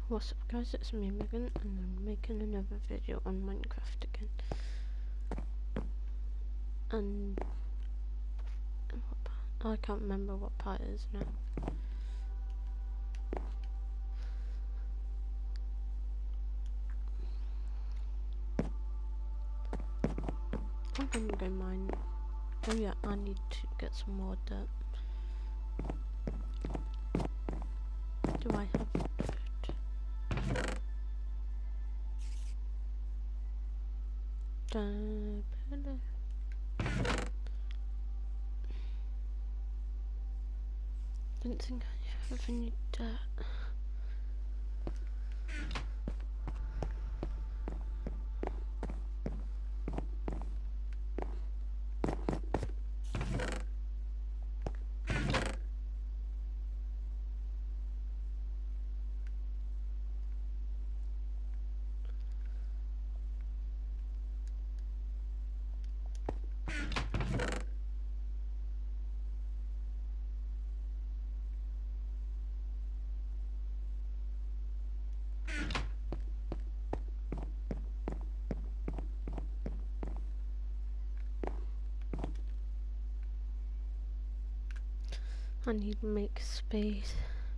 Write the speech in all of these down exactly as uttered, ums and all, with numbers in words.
What's up guys, it's me Megan and I'm making another video on Minecraft again. And I can't remember what part it is now. I'm gonna go mine. Oh yeah, I need to get some more dirt. Do I have dirt? Dun, dun. Don't think I have any dirt. I need to make space.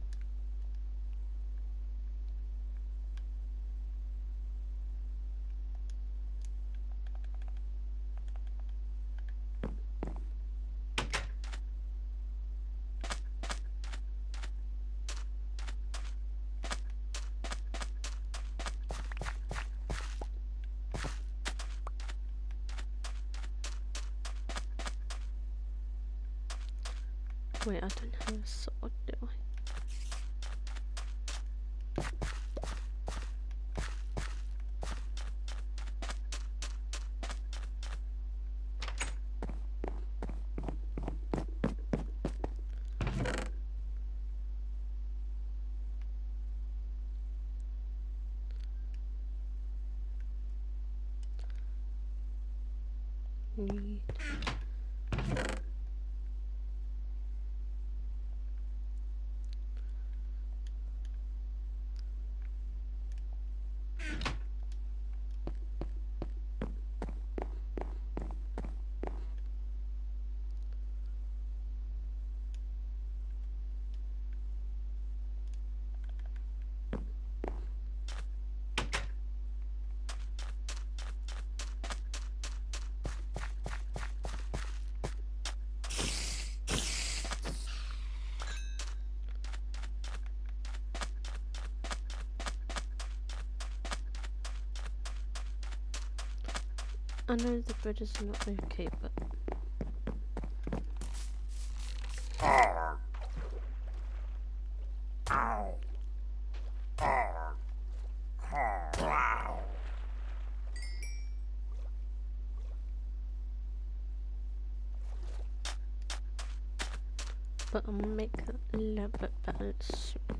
Wait, I don't have a sword, do I? Need. I know the bread is not okay, but Arr. Ow. Arr. Arr. Wow. but I'll make it a little bit better soon.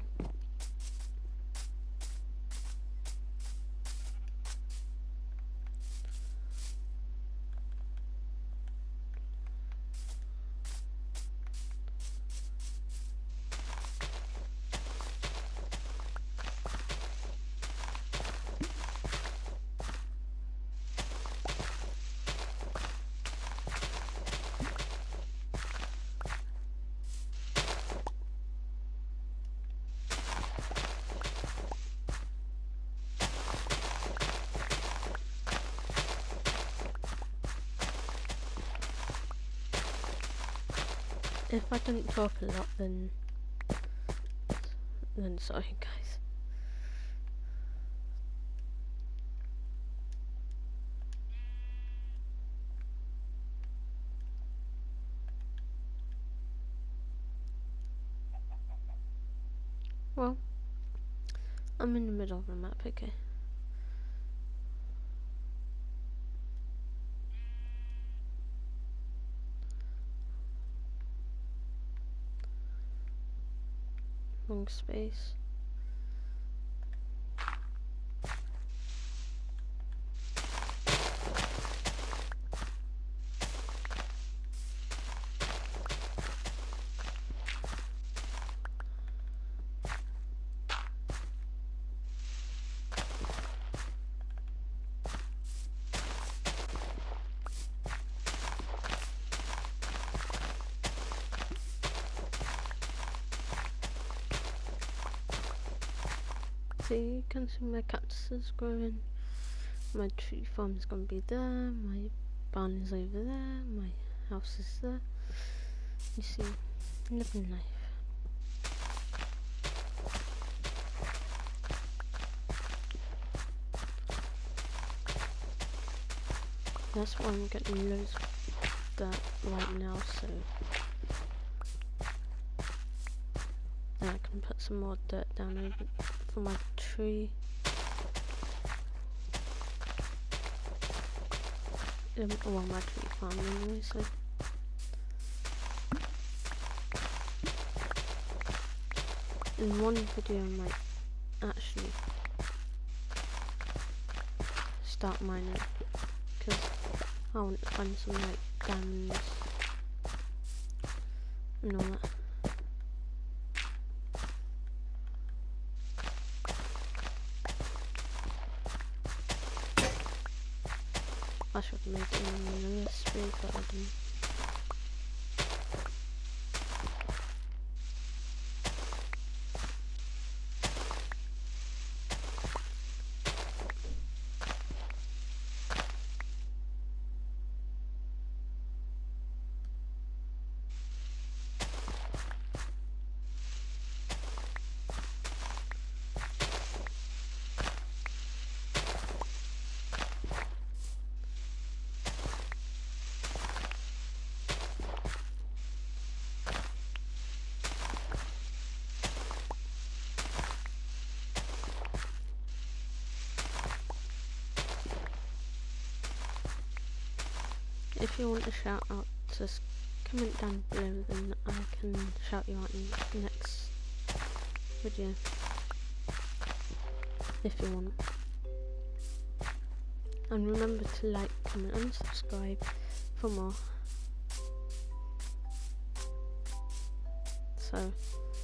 If I don't talk a lot, then then sorry guys. Well, I'm in the middle of the map, okay. Wrong space. So you can see my cactuses growing. My tree farm is gonna be there. My barn is over there. My house is there. You see, living life. That's why I'm getting loads of dirt right now, so then I can put some more dirt down over for my tree. Um, well, my tree farm anyway, so. In one video I might actually start mining, because I want to find some like diamonds and all that. I should have made it in the list, but I didn't. If you want a shout out, just comment down below, then I can shout you out in the next video. If you want. And remember to like, comment and subscribe for more. So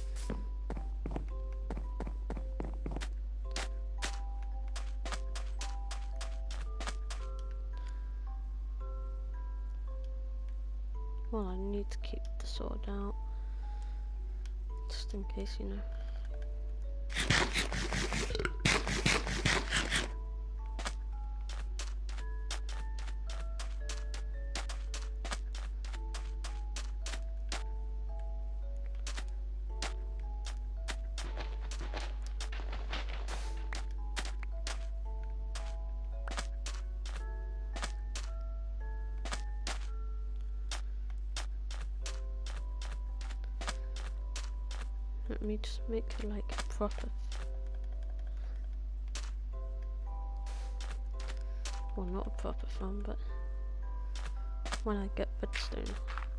well, I need to keep the sword out, just in case, you know. Let me just make it like a proper, well, not a proper farm, but when I get redstone.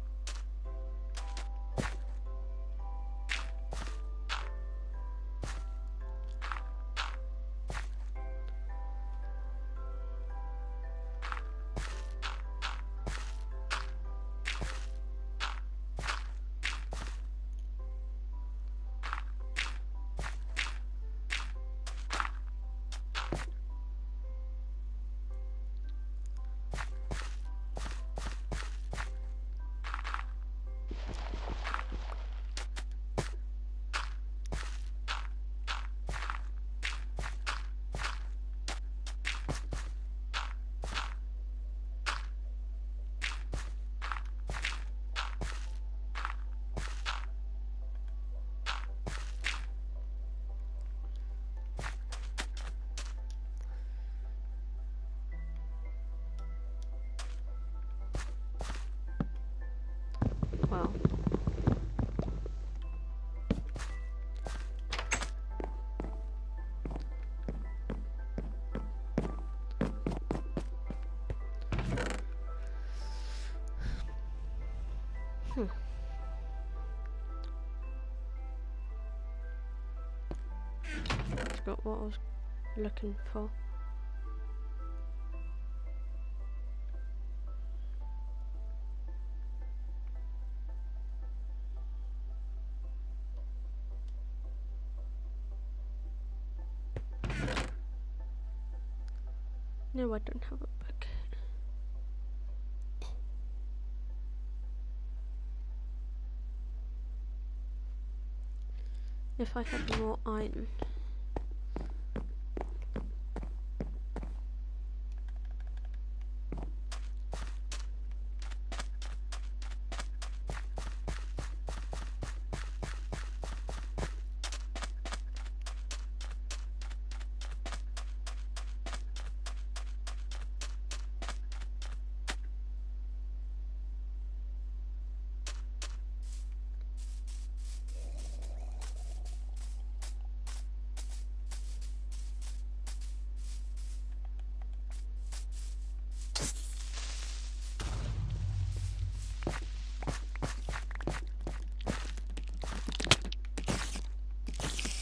Well, hmm. It's got what I was looking for. No, I don't have a bucket. If I had more iron,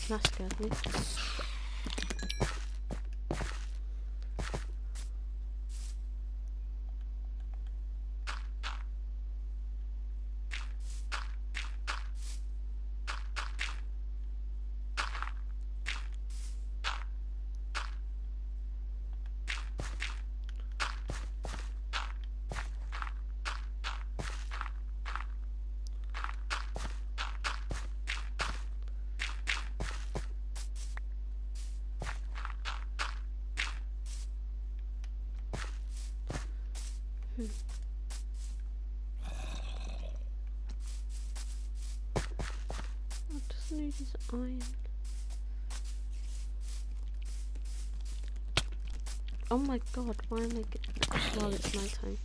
That scared me. Hmm. I just need his iron. Oh my god, why am I getting... Well, it's night time.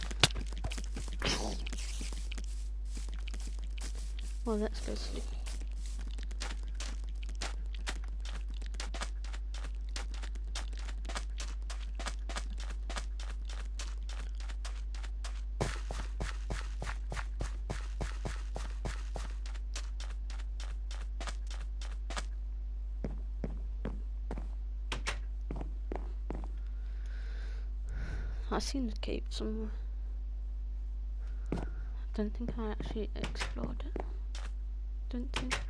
Well, let's go sleep. I've seen the cave somewhere. I don't think I actually explored it. Don't think.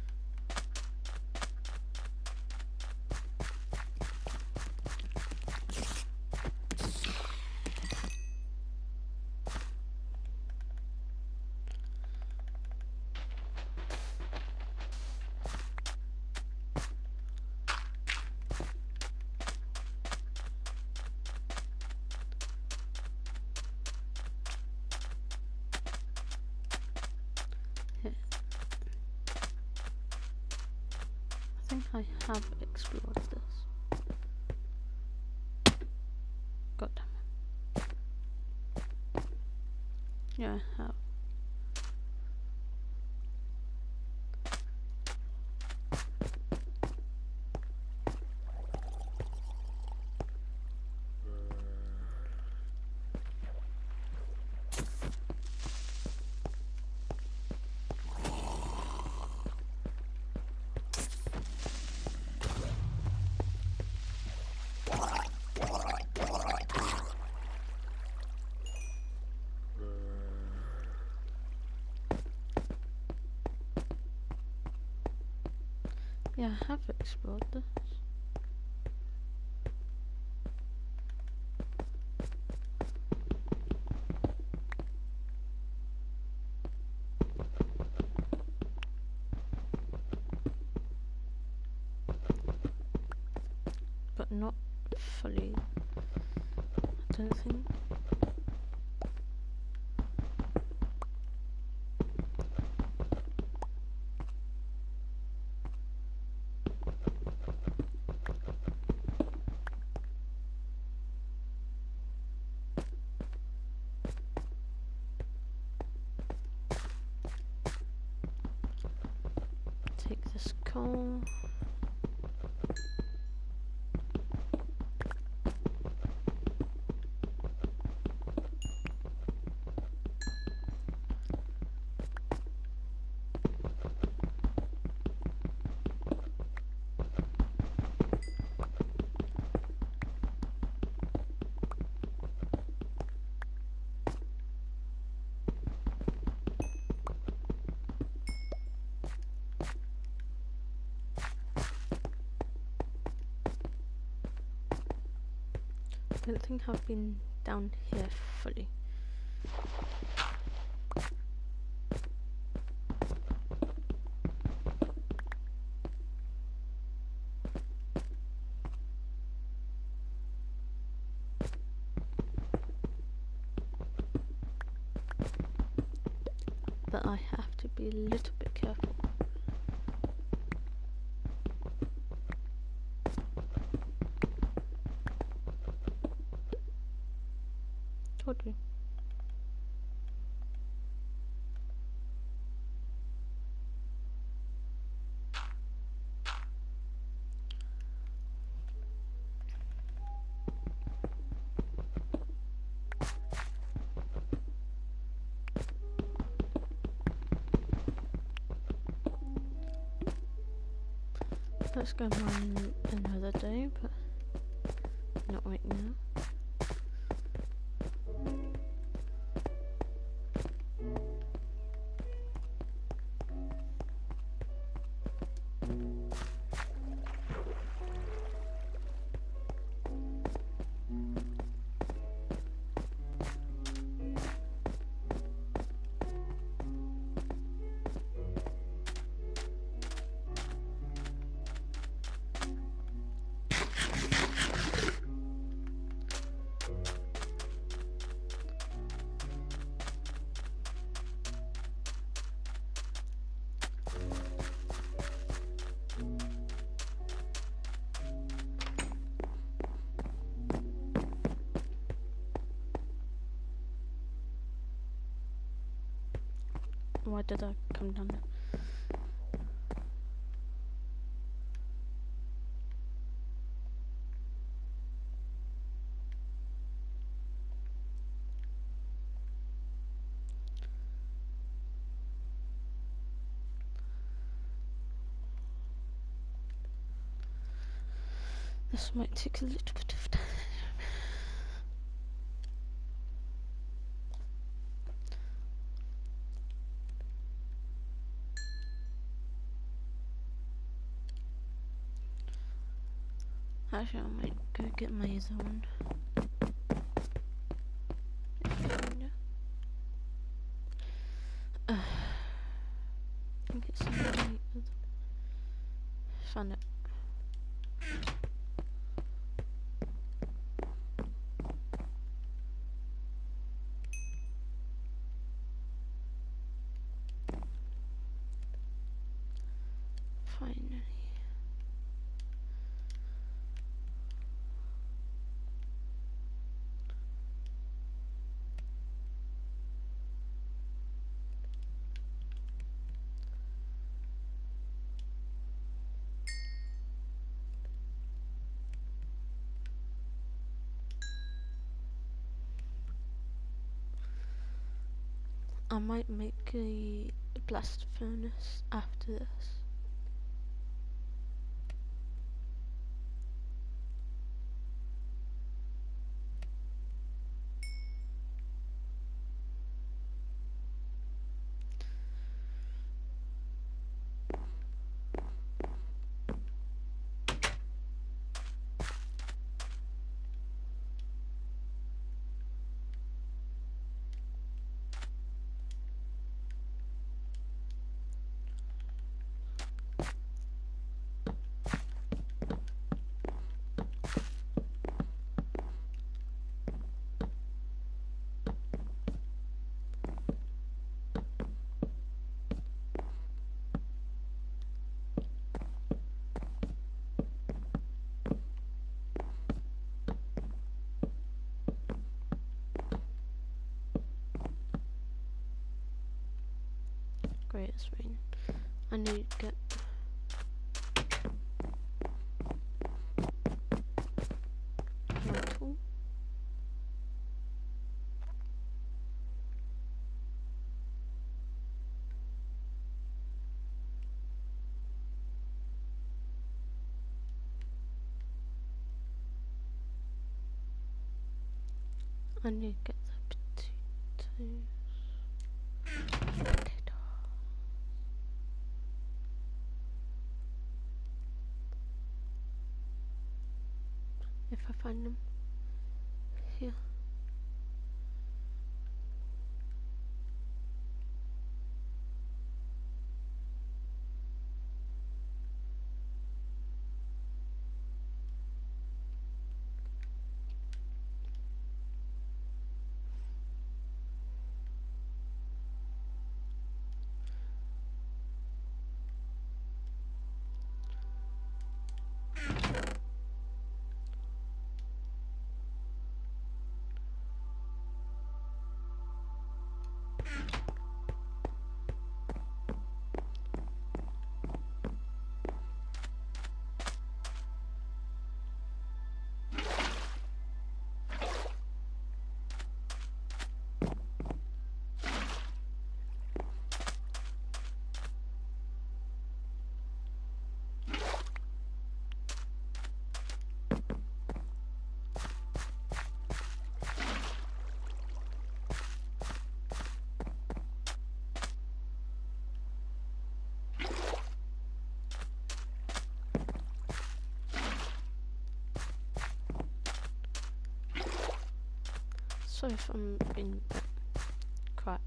I think I have explored this. God damn it. Yeah, I have. Yeah, I have explored this. But not fully, I don't think. Take this coal. I don't think I've been down here fully. But I have to be a little bit careful. Told you. Let's go mining another day, but not right now. Why did I come down there? This might take a little bit of time. Actually, I might go get my other one. Uh, I think it's somebody other. Found it. Finally. I might make a blast furnace after this. Great, it's raining. I need to get my tool. I need to get the potatoes. Potato. If I find them here. Sorry if I'm being a bit crap.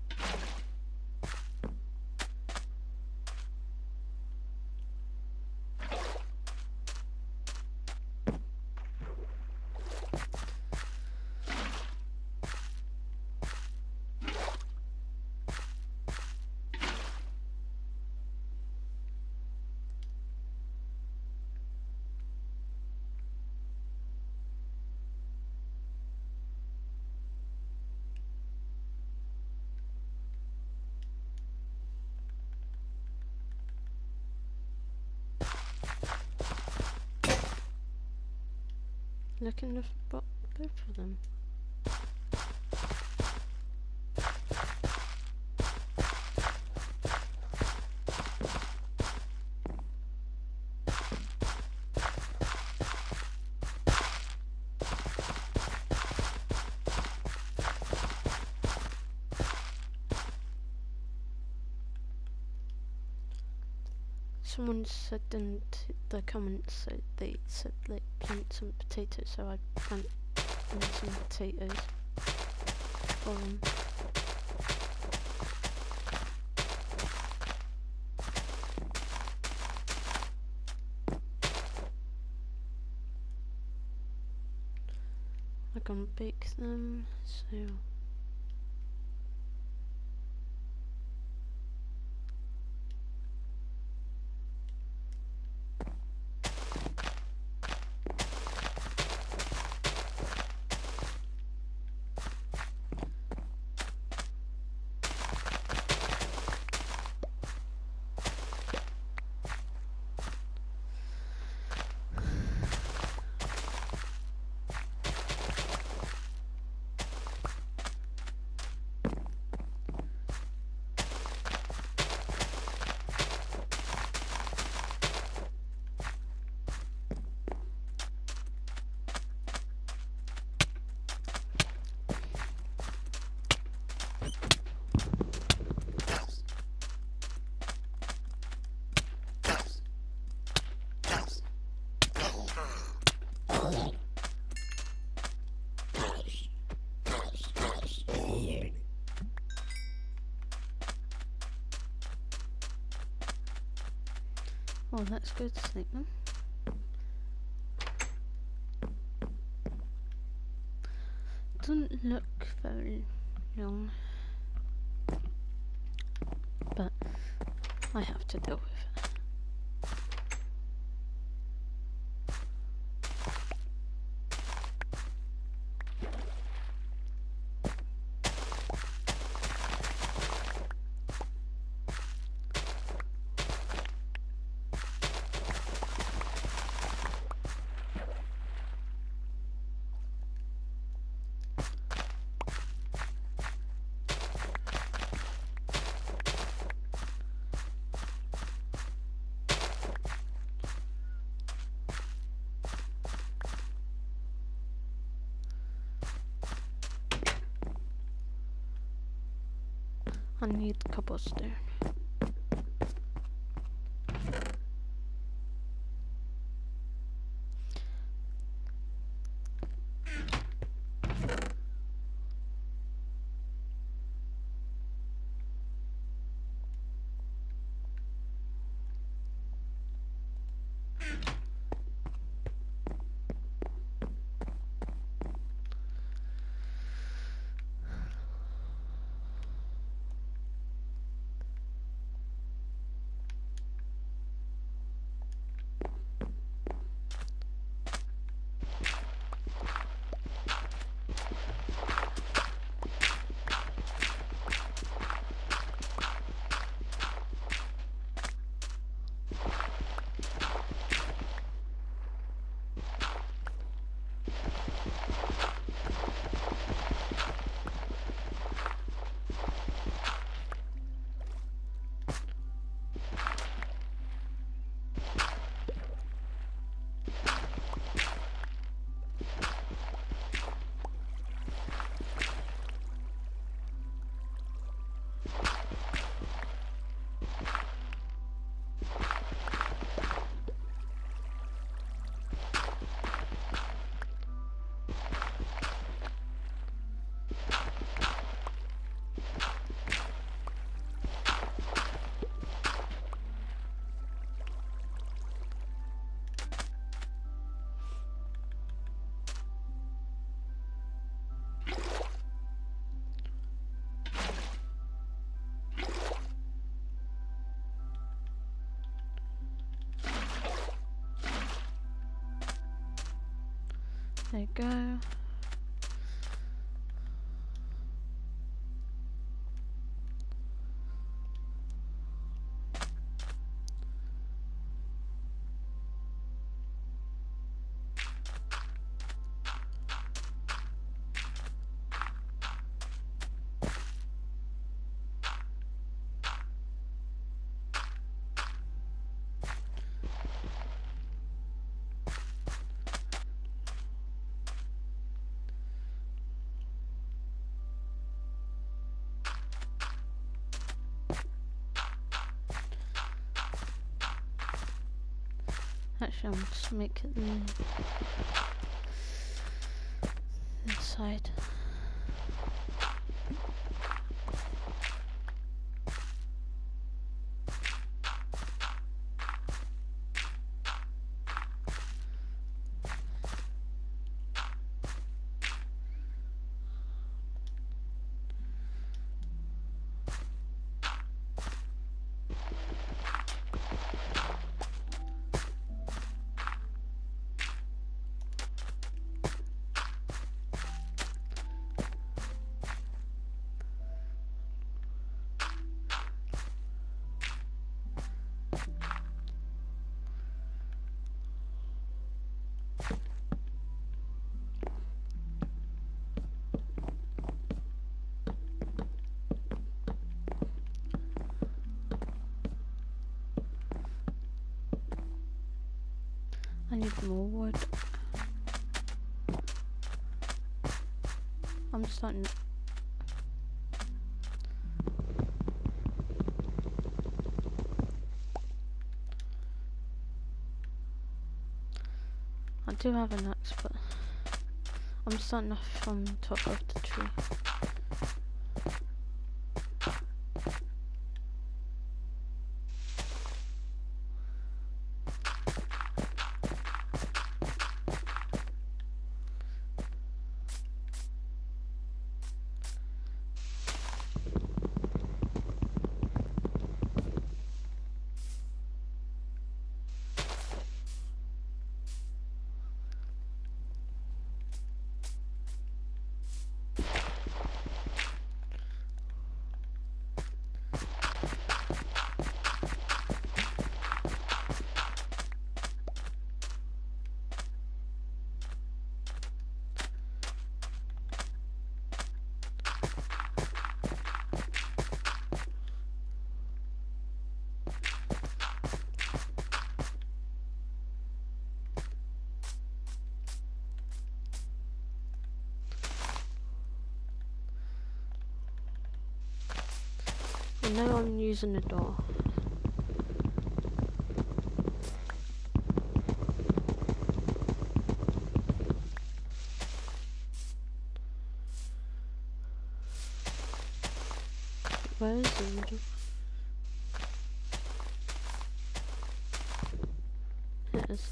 Looking at both of them. Someone said in t the comments that they said like plant some potatoes, so I plant some potatoes for them. I'm gonna bake them, so oh, let's go to sleep then. Doesn't look very long, but I have to deal with it. I need cobblestone. There you go. Actually, I'm just make it the this side. I need more wood. I'm starting. I do have an axe, but I'm starting off from top of the tree. I know I'm using the door. Where is the middle? It is.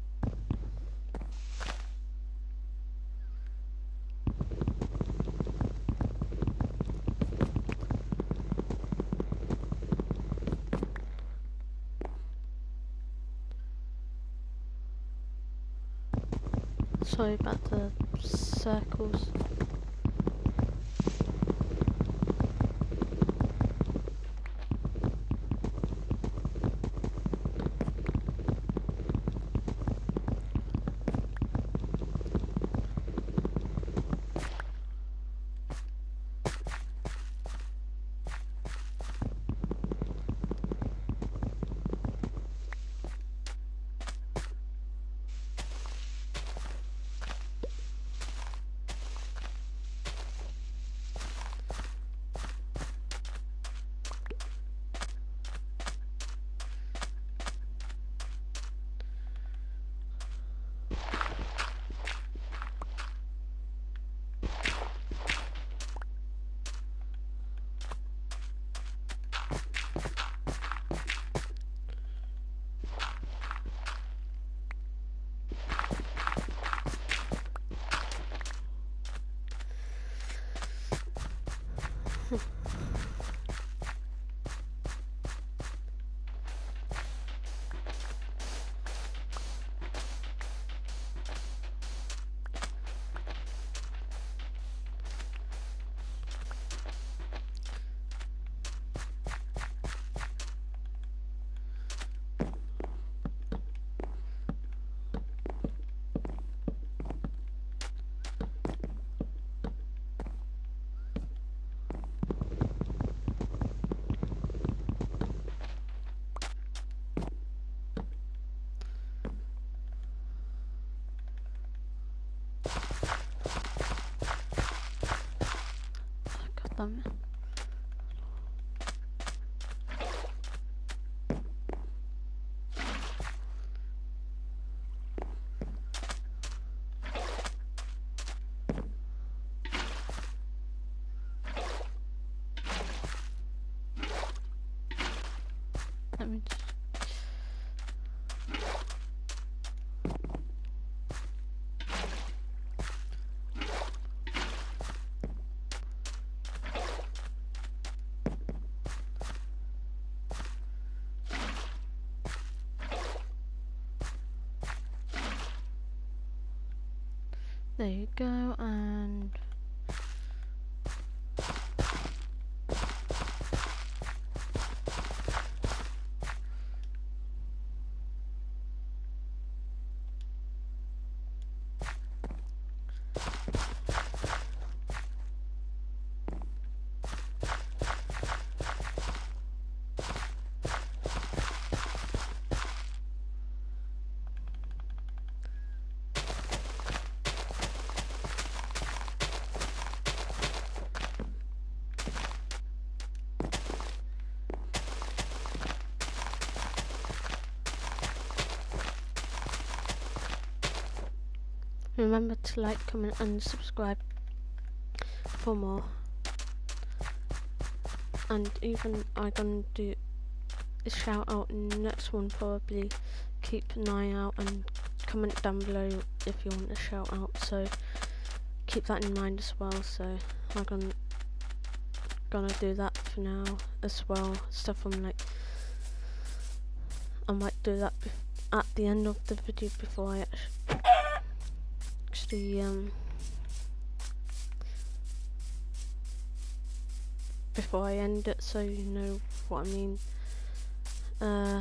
Sorry about the circles. come. Let me just there you go, and remember to like, comment and subscribe for more. And even I'm gonna do a shout out in the next one probably. Keep an eye out and comment down below if you want a shout out, so keep that in mind as well. So I'm gonna gonna do that for now as well. Stuff I'm like, I might do that at the end of the video before I actually, actually um before I end it, so you know what I mean. Uh,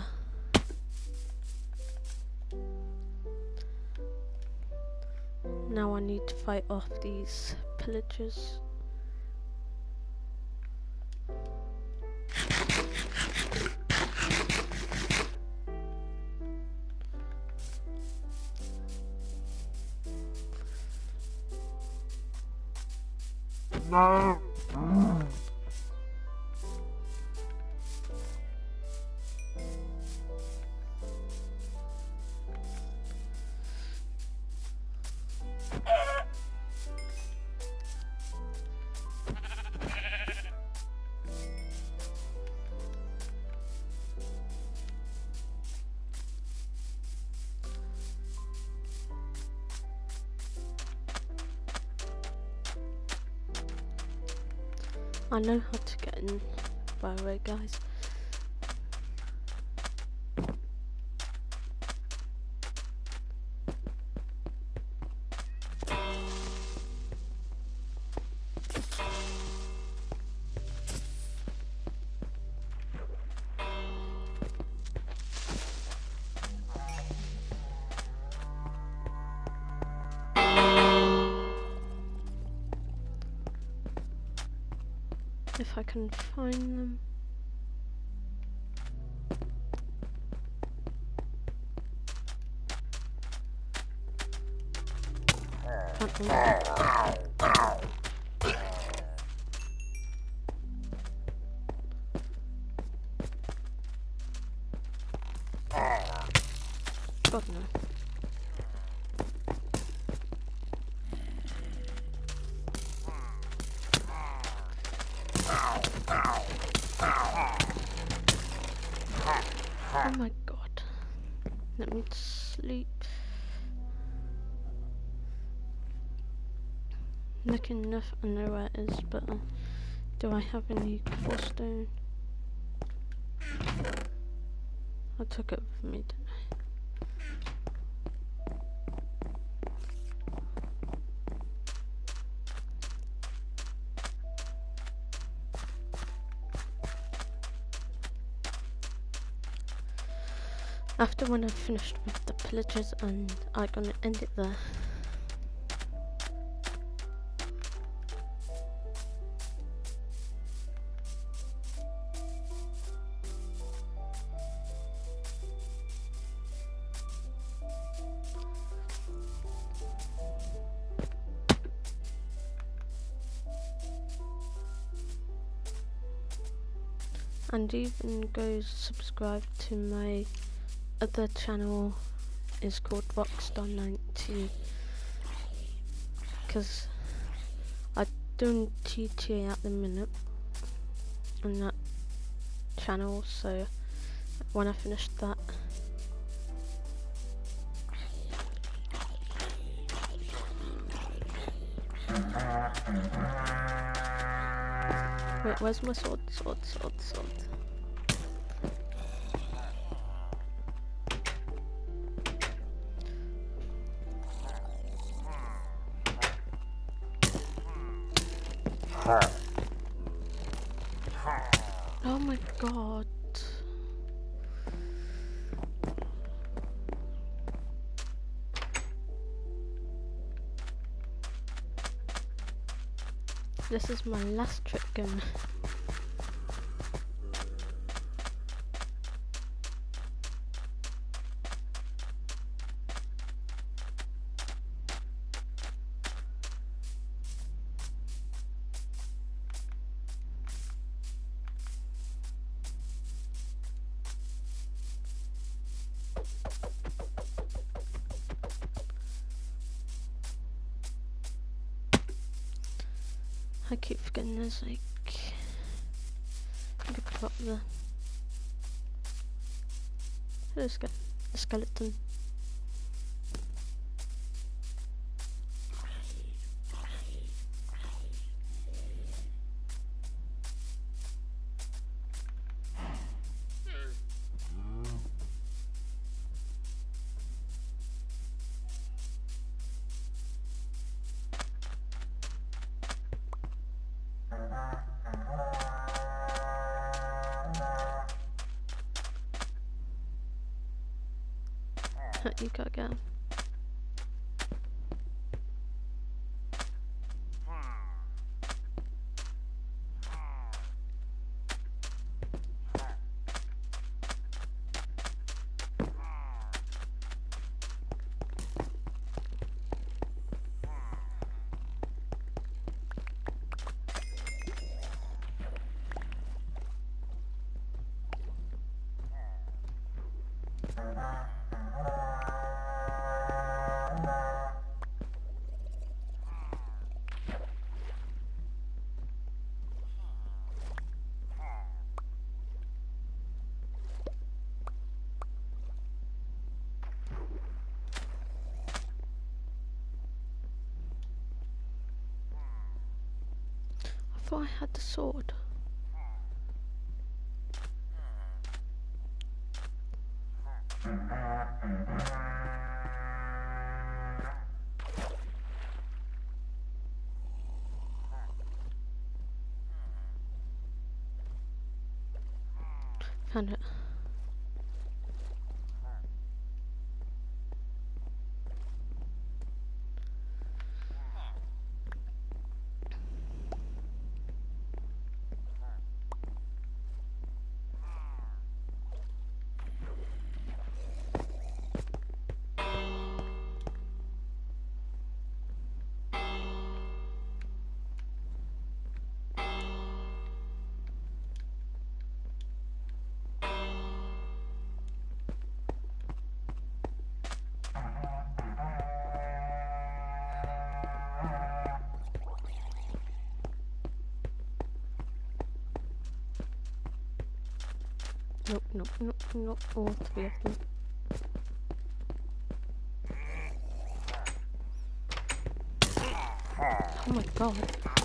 now I need to fight off these pillagers. No. I know how to get in, by the way, guys. If I can find them. Can't remember. God no. Oh my god. Let me sleep. Looking enough, I know where it is, but uh, do I have any cobblestone? I took it with me, didn't I? After when I've finished with the pillagers, and I'm gonna end it there. and even go subscribe to my other channel. Is called Rockstar ninety, because I'm doing G T A at the minute on that channel, so when I finish that, wait, where's my sword, sword, sword, sword? Oh my god. This is my last trip gun. I keep forgetting there's like I could put up the there's a skeleton. You gotta go. I thought I had the sword. Found it. Nope, nope, nope, nope, all three of them. Oh my god.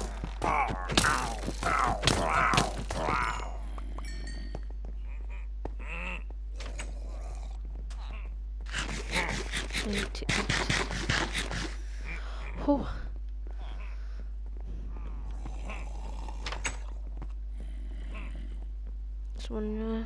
I need to eat. Oh. This one, uh,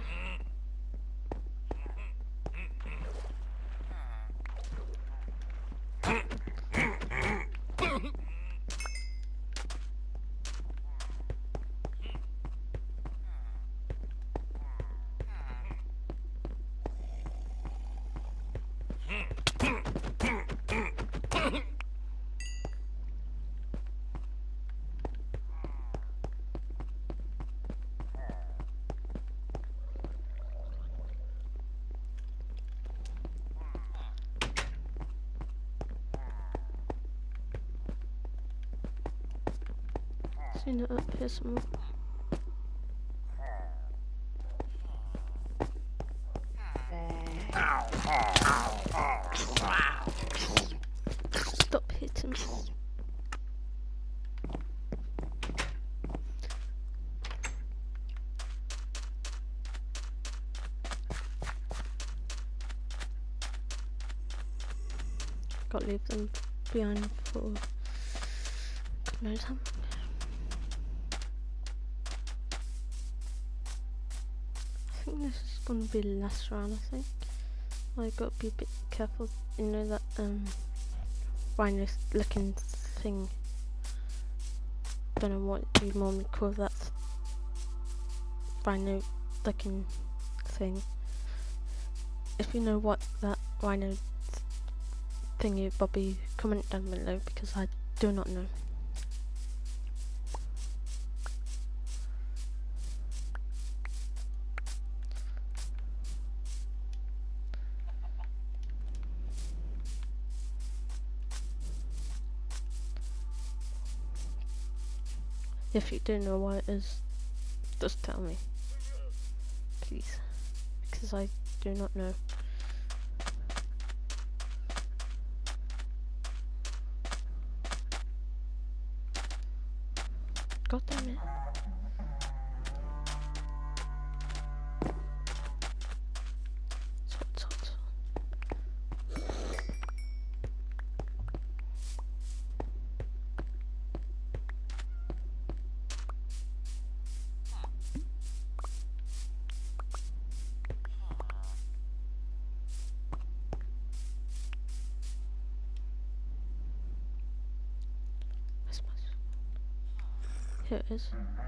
Seen it up here somewhere. Stop hitting me. Gotta leave them behind for God knows how. I think this is gonna be the last round. I think I gotta be a bit careful. You know that um rhino looking thing. Don't know what you normally call that rhino looking thing. If you know what that rhino thingy, Bobby, comment down below because I do not know. If you do know what it is, just tell me, please, because I do not know. God damn it. Hot, hot. Where's my... Here it is.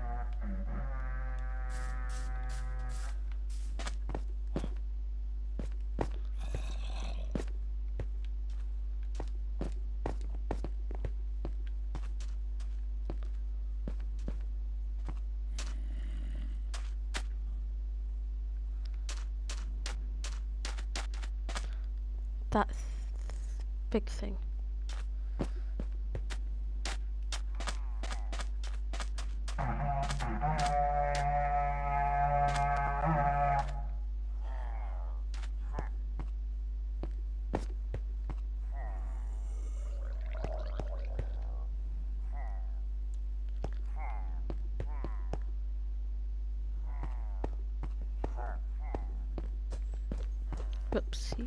That th big thing. Oopsie.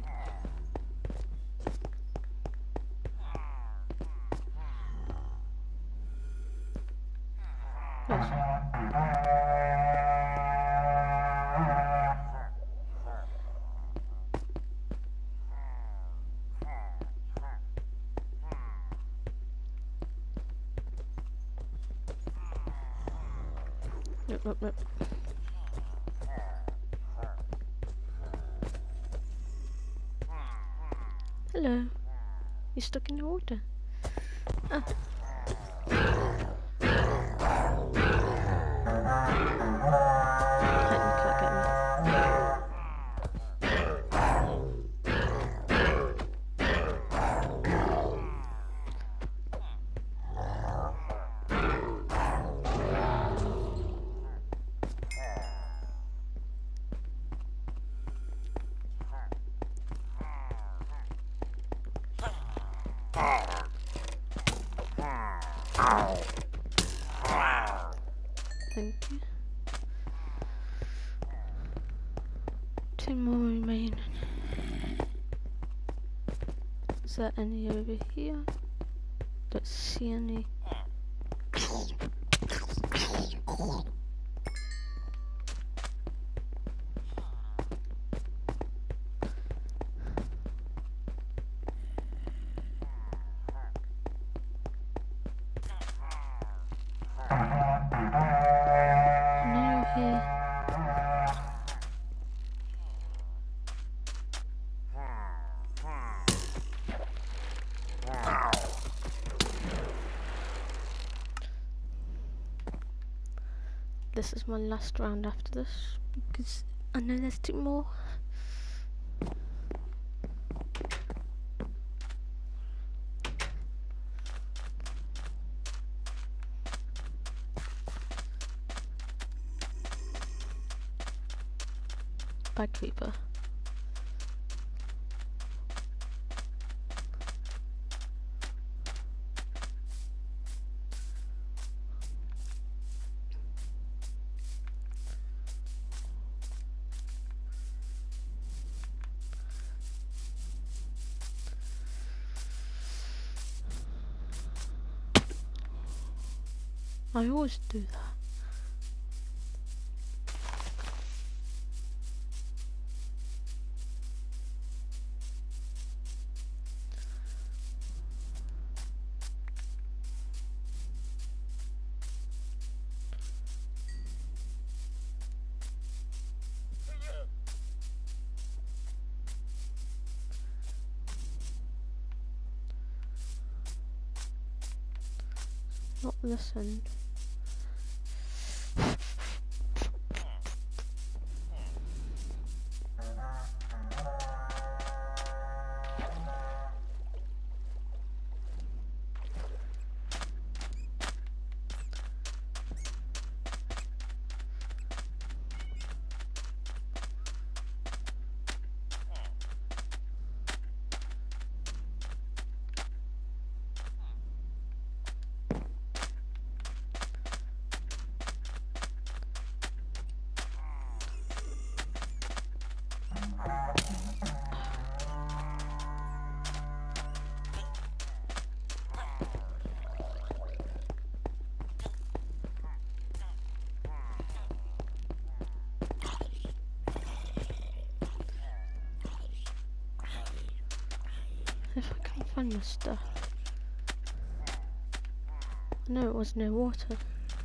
Nope, nope, nope. Hello. You're stuck in the water. Ah. Thank you. Two more remaining. Is there any over here? Don't see any. No here. This is my last round after this because I know there's two more. bag creeper. I always do that. Not this end. If I can find my stuff. No, it was no water.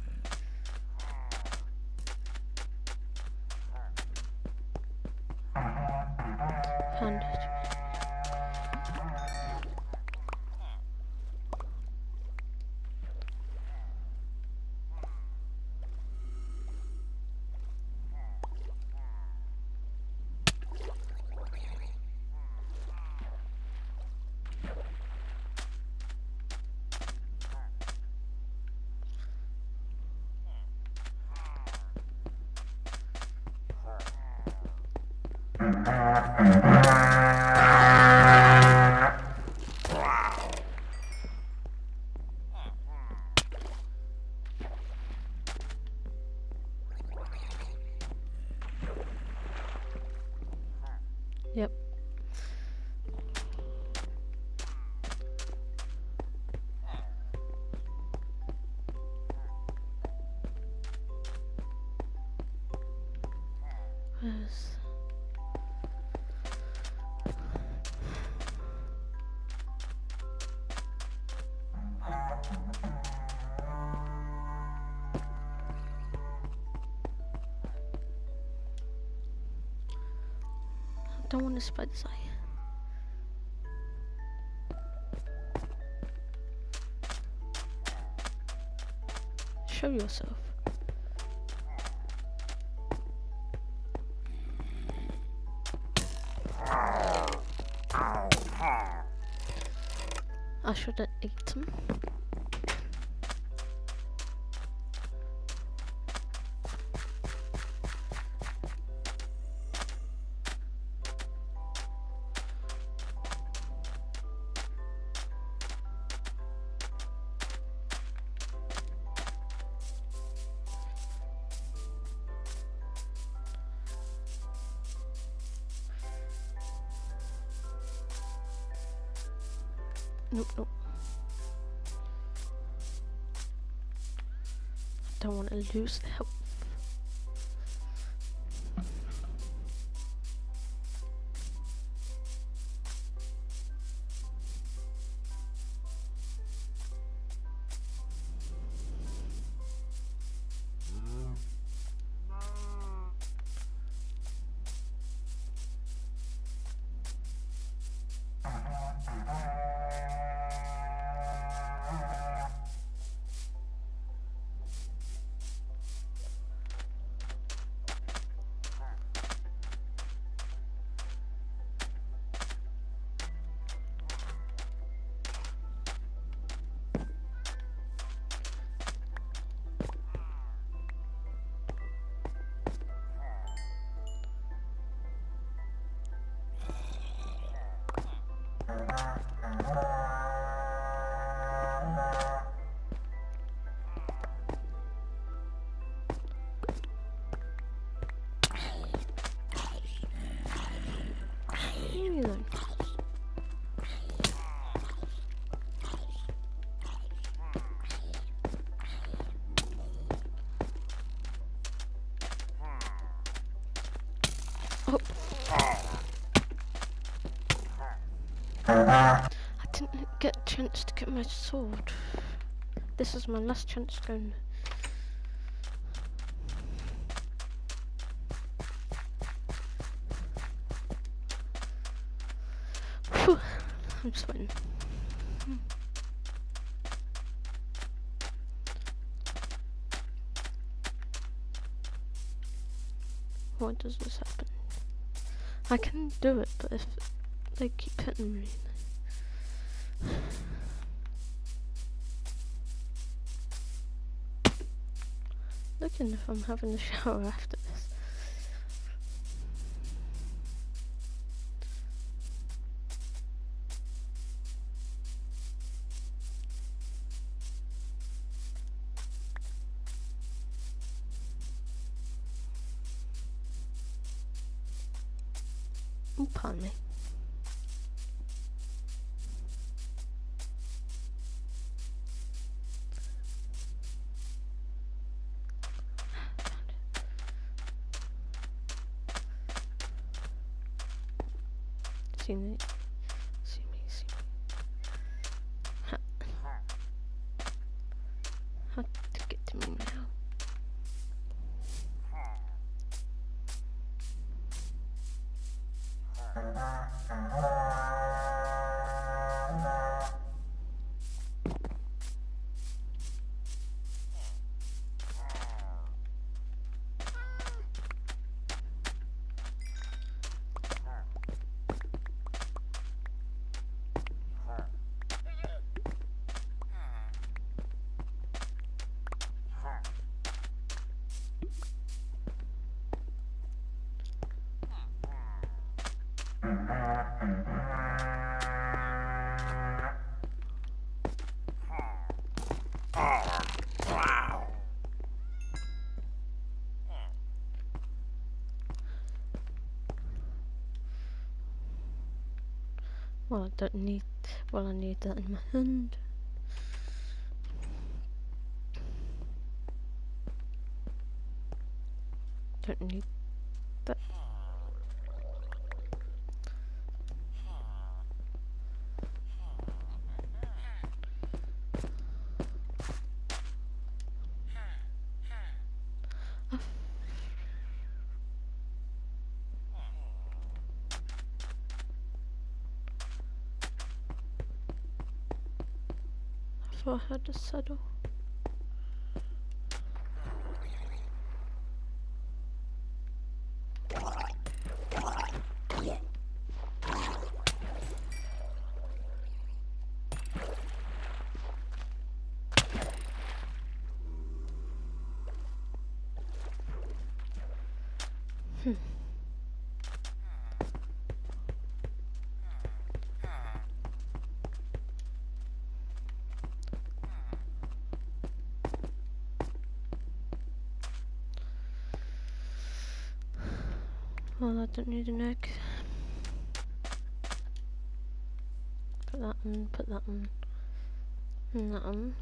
Found it. Yep. Where's... I don't want to spider's eye. Show yourself. I should have eaten. Nope, nope. I don't want to lose the health. get a chance to get my sword. This is my last chance to go. Whew, I'm sweating. Hmm. Why does this happen? I can do it, but if they keep hitting me. Looking if I'm having a shower after this. Oh, pardon me. See me, see me, see me. Ha. How to get to me now? Well, I don't need, well, I need that in my hand. Don't need that. I thought I had a saddle. Hmm. Well, I don't need an egg. Put that on, put that on, and that on.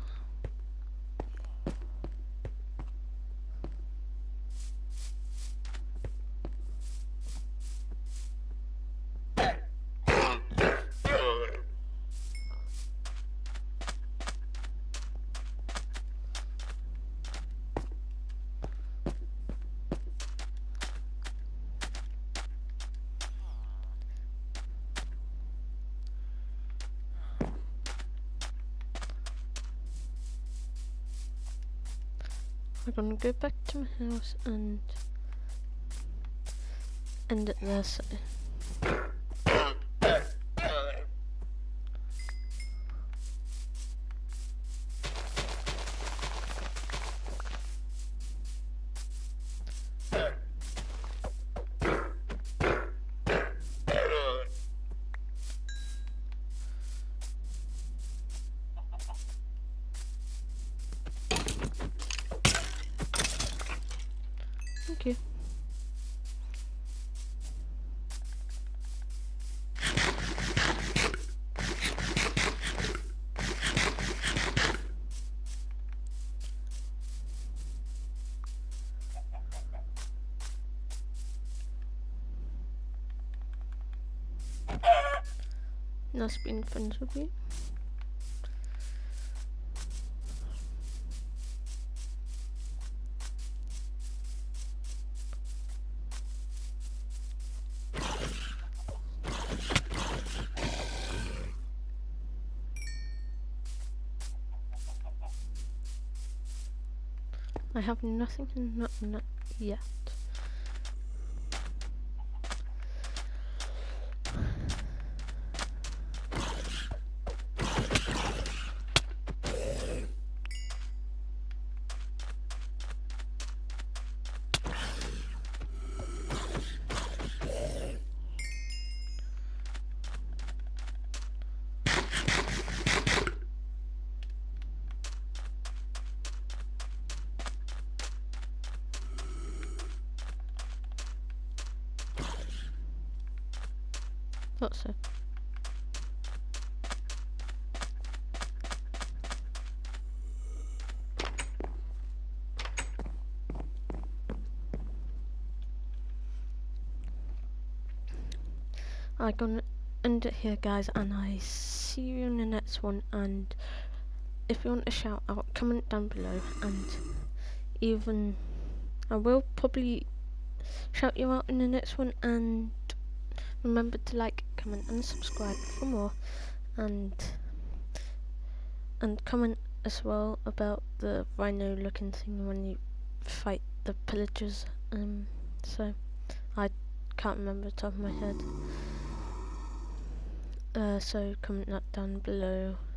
I'm gonna go back to my house and end it there, so. Thank you. Nice being friends with you. I have nothing in that net yet. What's it? I'm gonna end it here, guys, and I see you in the next one. And if you want to shout out, comment down below, and even I will probably shout you out in the next one. And remember to like, comment, and subscribe for more. And and comment as well about the rhino looking thing when you fight the pillagers. Um, so I can't remember the top of my head. Uh, so comment that down below.